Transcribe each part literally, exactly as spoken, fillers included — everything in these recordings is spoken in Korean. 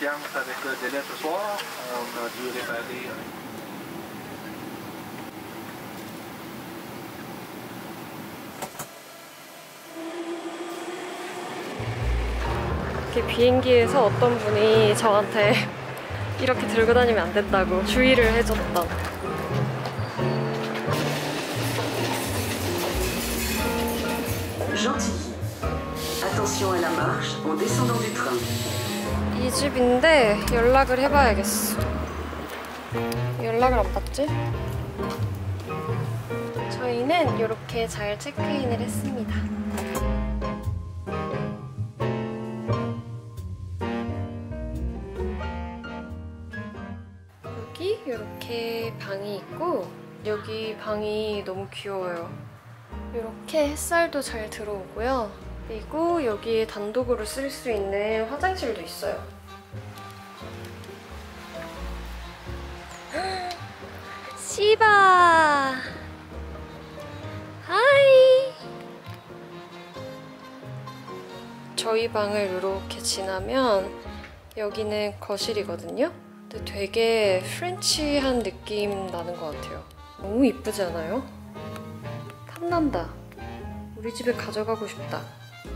patience avec le délai ce soir. On a dû réparer. 이렇게 비행기에서 어떤 분이 저한테 이렇게 들고 다니면 안 된다고 주의를 해줬던. Gentilly. Attention à la marche en descendant du train. 이 집인데 연락을 해봐야겠어. 연락을 안 받지? 저희는 이렇게 잘 체크인을 했습니다. 여기 이렇게 방이 있고 여기 방이 너무 귀여워요. 이렇게 햇살도 잘 들어오고요. 그리고 여기에 단독으로 쓸 수 있는 화장실도 있어요. 시바! 하이! 저희 방을 이렇게 지나면 여기는 거실이거든요? 근데 되게 프렌치한 느낌 나는 것 같아요. 너무 이쁘지 않아요? 탐난다. 우리 집에 가져가고 싶다.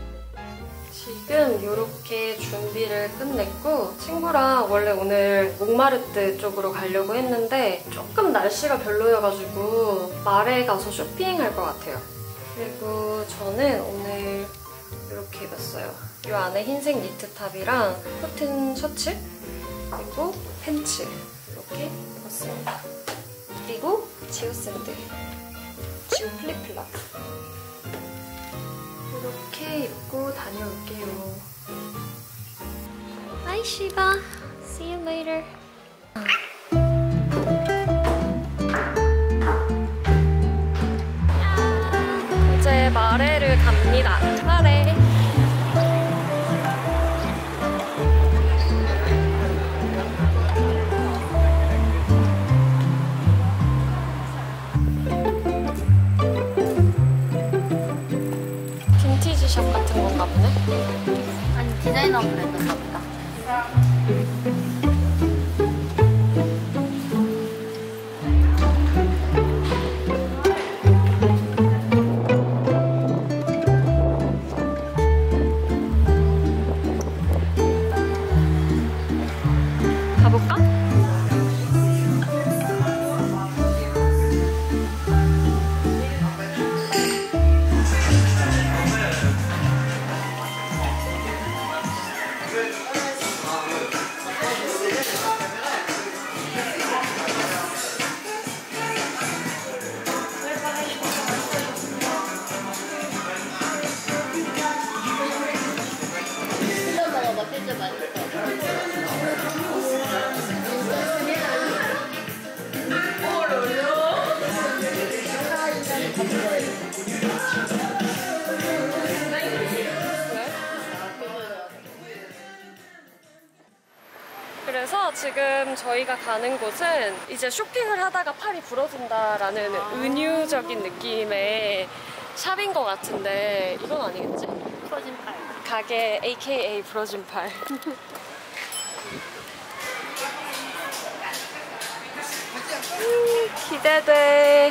지금 이렇게 준비를 끝냈고 친구랑 원래 오늘 몽마르트 쪽으로 가려고 했는데 조금 날씨가 별로여가지고 마레 가서 쇼핑할 것 같아요. 그리고 저는 오늘 이렇게 입었어요. 이 안에 흰색 니트탑이랑 코튼 셔츠 그리고 팬츠 이렇게 입었습니다. 그리고 지오 샌들, 지오 플립플랍 이렇게 입고 다녀올게요. Bye, Shiba. See you later. 이제 마레를 갑니다. 마레. 샵 같은 건가 보네? 아니 디자이너 브랜드인가 보다. 가볼까? 그래서 지금 저희가 가는 곳은 이제 쇼핑을 하다가 팔이 부러진다라는 은유적인 느낌의 샵인 것 같은데 이건 아니겠지? 부러진 팔. 가게 에이케이에이 부러진 팔. 음, 기대돼.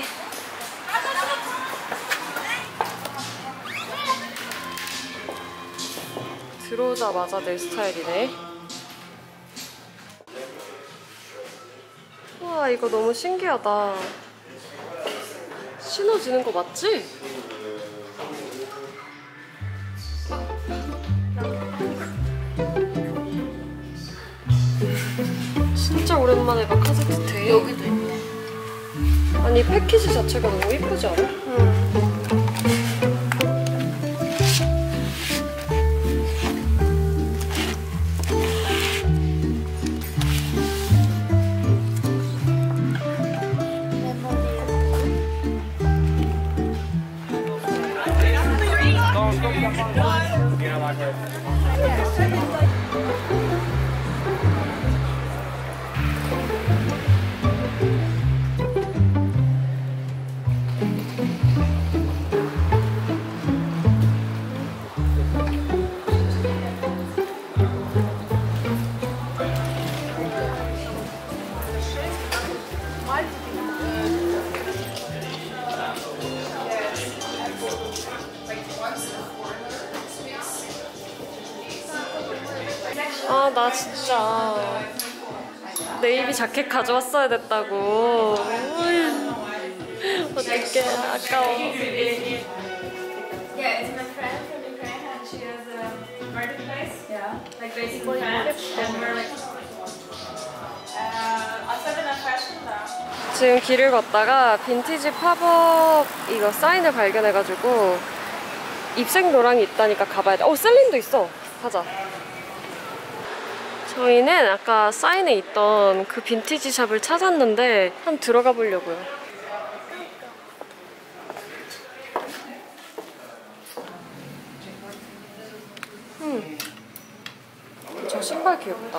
들어오자마자 내 스타일이네. 우와, 이거 너무 신기하다. 신어지는 거 맞지? 진짜 오랜만에 봐, 카세트 테이프. 여기도 있네. 아니, 패키지 자체가 너무 이쁘지 않아? 응. 아, 나 진짜 네이비 자켓 가져왔어야 됐다고. 어떡해, 아까워. Yeah, it's my friend from Ukraine and she has a marketplace. Yeah. Like basically match and we're like uh особенно fashion now. 지금 길을 걷다가 빈티지 팝업 이거 사인을 발견해가지고 입생 노랑이 있다니까 가봐야 돼. 어, 셀린도 있어. 가자. 저희는 아까 사인에 있던 그 빈티지 샵을 찾았는데 한번 들어가 보려고요. 음. 저 신발 귀엽다.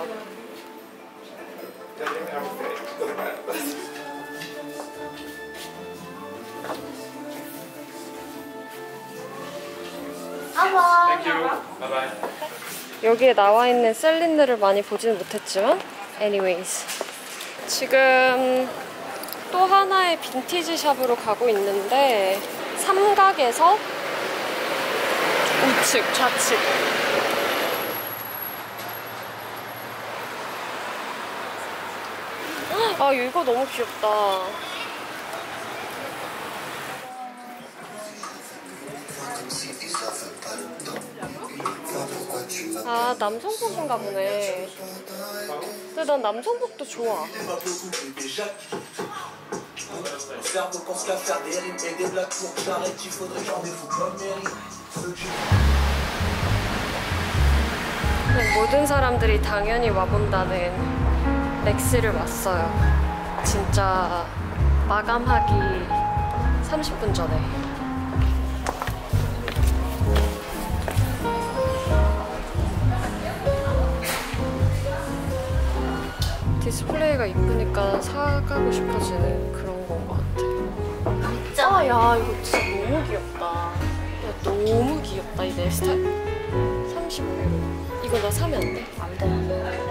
Thank you. Bye bye. 여기에 나와 있는 셀린들을 많이 보지는 못했지만 anyways 지금 또 하나의 빈티지 샵으로 가고 있는데 삼각에서 우측, 좌측 아 이거 너무 귀엽다. 아 남성복인가 보네. 근데 난 남성복도 좋아. 모든 사람들이 당연히 와본다는 렉스를 왔어요. 진짜 마감하기 삼십 분 전에. 디스플레이가 이쁘니까 사가고 싶어지는 그런 건 것 같아. 진짜? 야 이거 진짜 너무 귀엽다. 야 너무 귀엽다 이 내 스타일. 삼십오 유로. 이거 나 사면 안 돼? 안 돼.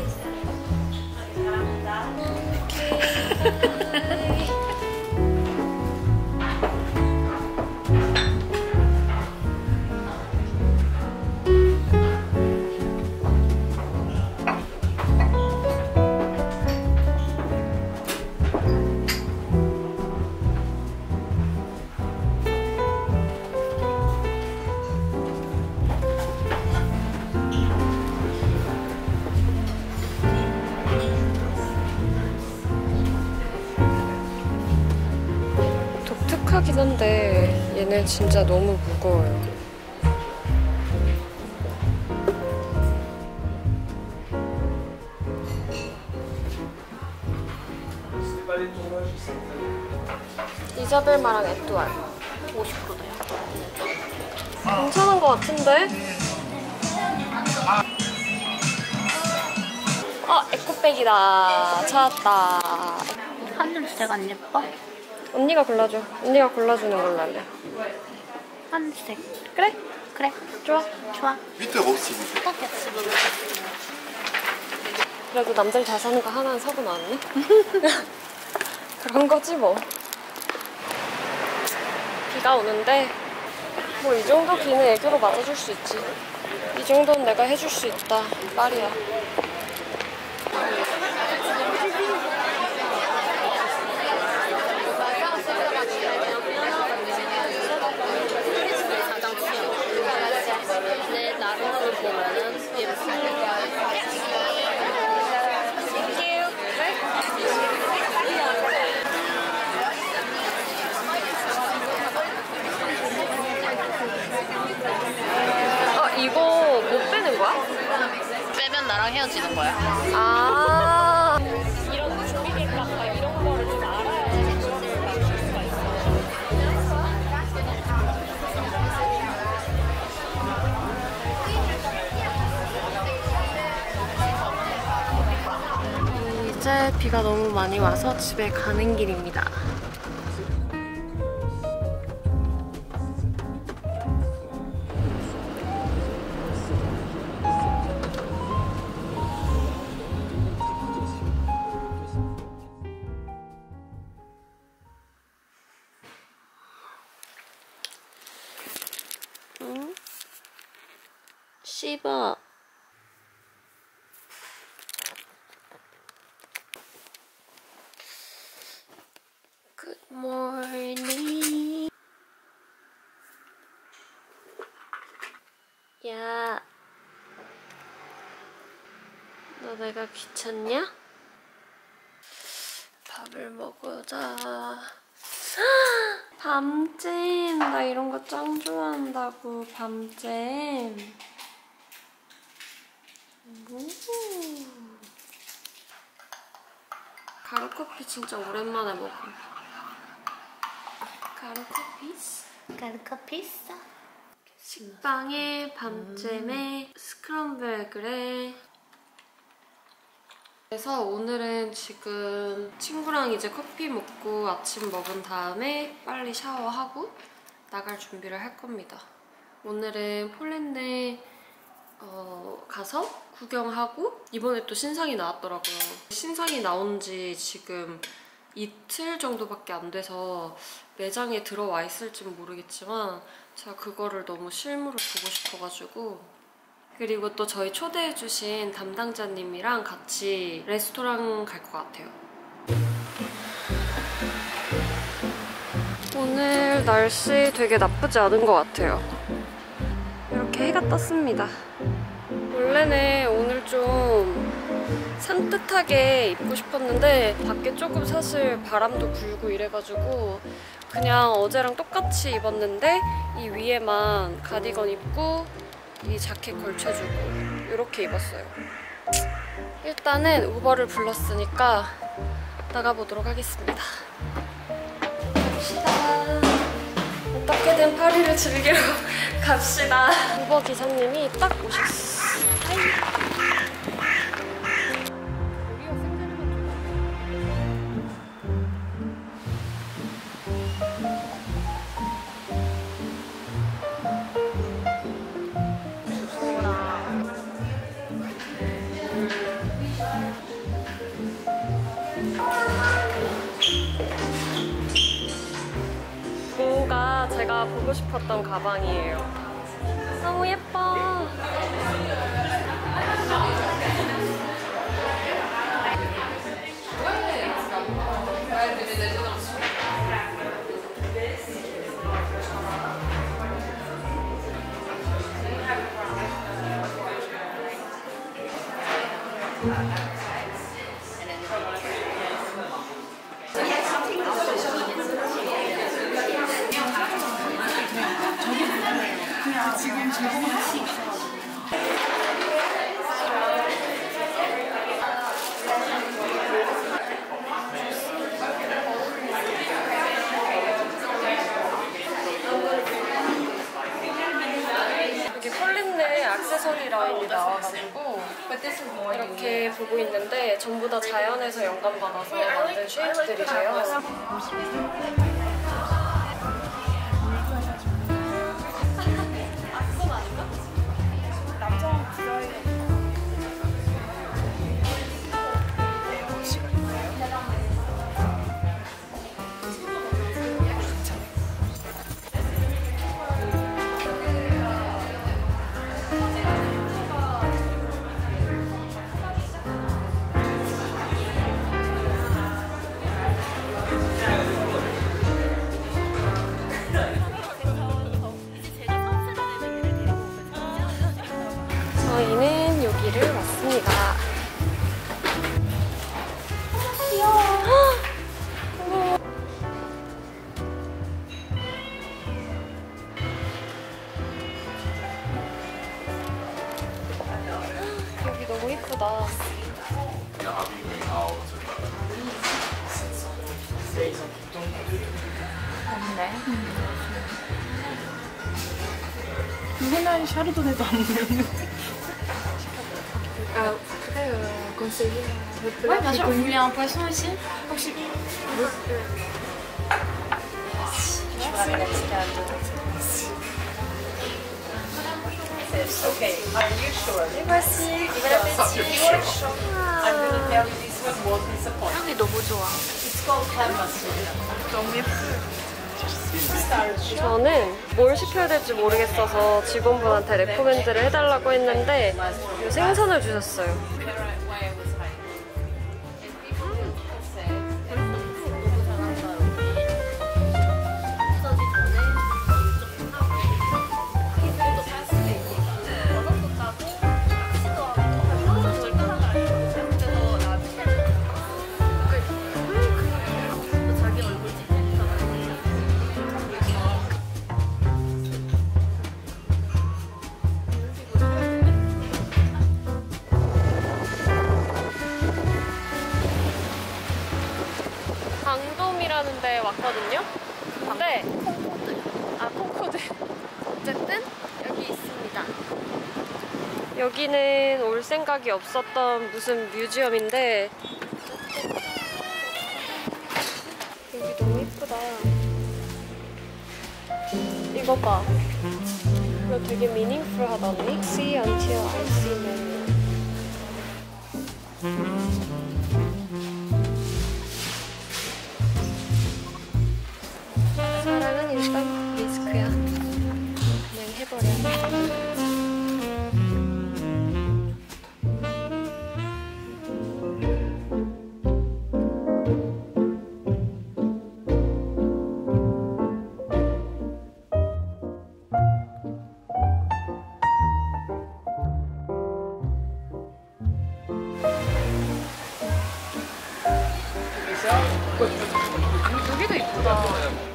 하긴 한데 얘는 진짜 너무 무거워요. 이자벨마랑 에뚜알 오십 프로다요. 괜찮은 것 같은데? 어, 에코백이다. 찾았다. 하늘색 안 예뻐? 언니가 골라줘. 언니가 골라주는 걸로 할래. 하늘색. 그래? 그래. 좋아. 좋아. huit euros s'il vous plaît. 똑같이. 그래도 남들 다 사는 거 하나는 사고 나왔네? 그런 거지 뭐. 비가 오는데 뭐 이 정도 비는 애교로 맞아줄 수 있지. 이 정도는 내가 해줄 수 있다. 말이야. 내 나름을 보면은 예쁘고. 어, 이거 못 빼는 거야? 빼면 나랑 헤어지는 거야. 아, 이런 조리개값과 이런 거를 좀 알아야 이거를 맞출 수가 있어. 이제 비가 너무 많이 와서 집에 가는 길입니다. 응? 씹어. morning. 야, 너 내가 귀찮냐? 밥을 먹자. 밤잼! 나 이런 거 짱 좋아한다고, 밤잼. 오. 가루커피 진짜 오랜만에 먹어. 가루커피스? 가루커피스? 식빵에 밤잼에 스크럼블 에그래. 그래서 오늘은 지금 친구랑 이제 커피 먹고 아침 먹은 다음에 빨리 샤워하고 나갈 준비를 할 겁니다. 오늘은 폴란드 어, 가서 구경하고 이번에 또 신상이 나왔더라고요. 신상이 나온 지 지금 이틀 정도밖에 안 돼서 매장에 들어와 있을지는 모르겠지만 제가 그거를 너무 실물을 보고 싶어가지고. 그리고 또 저희 초대해주신 담당자님이랑 같이 레스토랑 갈 것 같아요. 오늘 날씨 되게 나쁘지 않은 것 같아요. 이렇게 해가 떴습니다. 원래는 오늘 좀 산뜻하게 입고 싶었는데 밖에 조금 사실 바람도 불고 이래가지고 그냥 어제랑 똑같이 입었는데 이 위에만 가디건 입고 이 자켓 걸쳐주고 이렇게 입었어요. 일단은 우버를 불렀으니까 나가보도록 하겠습니다. 갑시다. 어떻게든 파리를 즐기러 갑시다. 우버 기사님이 딱 오셨어. 하이. 이거가 제가 보고 싶었던 가방이에요. 너무 예뻐. 지금 제공하시 여기 폴란드 액세서리 라인이 나와가지고 이렇게 보고 있는데 전부 다 자연에서 영감받아서 만든 쉐입들이래요. 저희는 여기를 왔습니다. 귀여워. 여기 너무 예쁘다. 없네. 맨날 샤르도네도 안 먹는. 아, 그래요. conseiller. Ouais, bien sûr. Vous voulez un poisson aussi? 혹시 Je vous ramène la cascade. Okay, are you sure? voici. I'm gonna tell you this one won't disappoint. 향이 너무 좋아. It's called crème mustard. 너무 예뻐요. 저는 뭘 시켜야 될지 모르겠어서 직원분한테 레코멘드를 해달라고 했는데 이 생선을 주셨어요. 뮤지엄이라는 데 왔거든요. 근데 콩코드. 아, 콩코드. 어쨌든 여기 있습니다. 여기는 올 생각이 없었던 무슨 뮤지엄인데 여기 너무 이쁘다. 이거 봐. 이거 되게 미닝풀하다니? See until I see menu. 사랑은 일단 리스크야. 그냥 해버려. 여기도 이쁘다.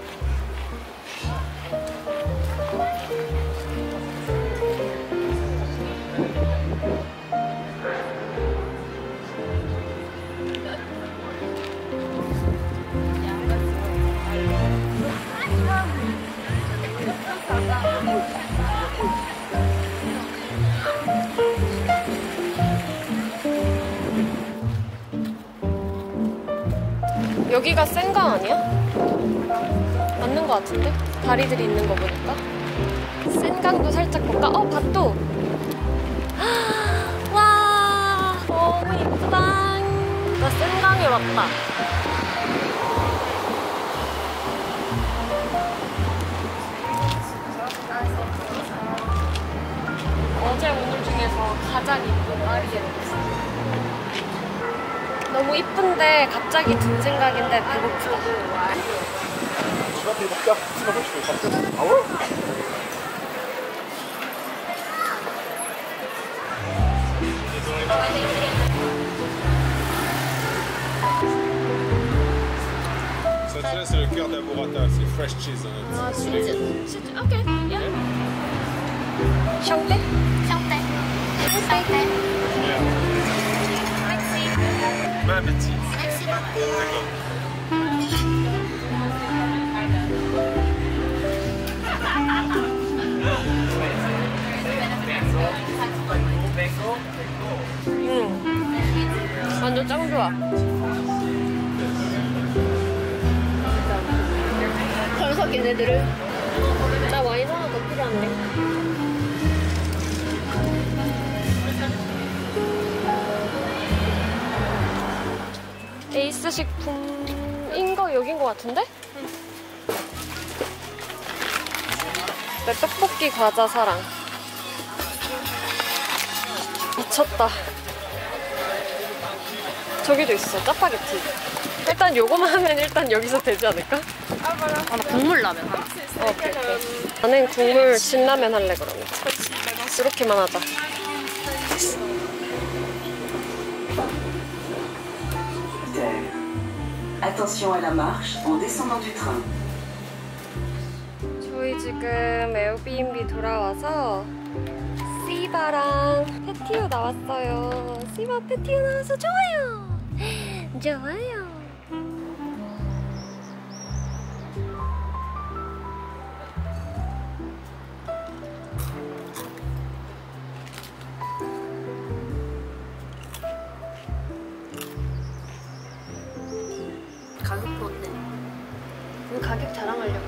여기가 센강 아니야? 맞는 것 같은데? 다리들이 있는 거 보니까. 센강도 살짝 볼까? 어, 밭도! 와, 너무 이쁘다. 나 센강에 왔다. 어제 오늘 중에서 가장 이쁜 날이겠지. 너무 이쁜데 갑자기 든 생각인데 배고프다. Ça, ça c'est le cœur d'Aburrata, c'est fresh cheese. 아, 치즈. 치즈. 오케이. 야. 샹떼? 샹떼. 샹떼. Bon appétit. Merci. D'accord. 응. 완전 짱 좋아. 벌써 걔네들을. 나 와인 하나 더 필요한데. 에이스 식품인 거 여긴 거 같은데? 응. 내 떡볶이 과자 사랑. 미쳤다. 저기도 있어, 짜파게티. 일단 요거만 하면 일단 여기서 되지 않을까? 아, 나 국물 라면 하나. 어, 오케이, 오케이. 나는 국물 진라면 할래, 그러면. 이렇게만 하자. Attention à la marche en descendant du train. 저희 지금 에어비앤비 돌아와서 시바랑 패티오 나왔어요. 시바 패티오 나와서 좋아요. 좋아요. 가격도 어때? 그럼 가격 자랑하려고.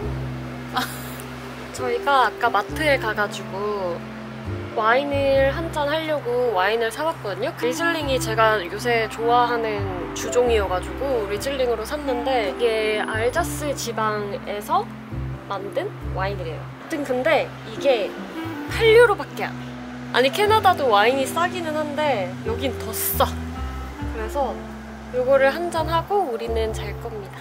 저희가 아까 마트에 가가지고 와인을 한 잔 하려고 와인을 사왔거든요. 리즐링이 제가 요새 좋아하는 주종이어가지고 리즐링으로 샀는데 이게 알자스 지방에서 만든 와인이래요. 아무튼 근데 이게 팔 유로밖에 안. 아니 캐나다도 와인이 싸기는 한데 여긴 더 싸. 그래서 요거를 한 잔 하고 우리는 잘 겁니다.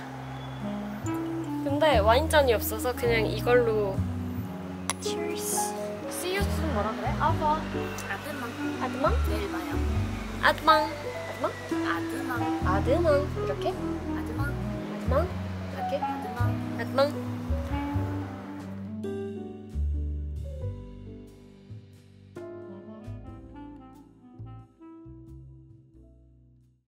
근데 와인잔이 없어서 그냥 이걸로 Cheers. See you는 뭐라 그래? 아바. 아드망. 아드망? 내일 봐요. 아드망. 아드망? 아드망. 아드망. 이렇게? 아드망. 아드망? 이렇게? 아드망. 아드망.